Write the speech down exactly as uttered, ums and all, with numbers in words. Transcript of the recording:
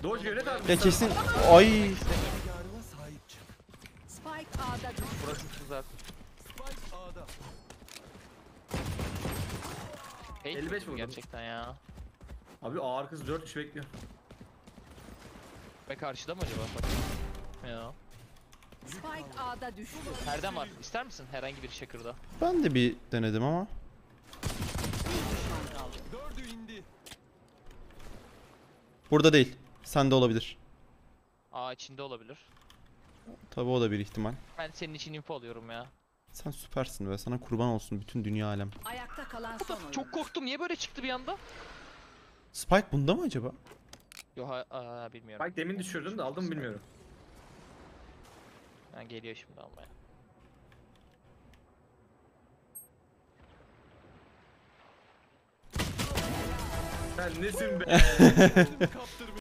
Doge yönet abi. Ya kesin. Ay. Spike A'da düştü. Burası tuzak. Hey, elli beş vurdum. gerçekten ya. Abi ağır kız dört kişi bekliyor. Ve karşıda mı acaba? Bak. Ya. Spike A'da düştü. Perdem var. İster misin herhangi bir şakırda? Ben de bir denedim ama. Burada değil. Sende olabilir. Aa, içinde olabilir. Tabii o da bir ihtimal. Ben senin için info alıyorum ya. Sen süpersin ve sana kurban olsun bütün dünya alem. Ayakta kalan son oyun. Çok korktum. Niye böyle çıktı bir anda? Spike bunda mı acaba? Yo ha, aa, bilmiyorum. Bak demin düşürdüm de aldım mı bilmiyorum. Ha, geliyor şimdi almaya. Sen nesin be?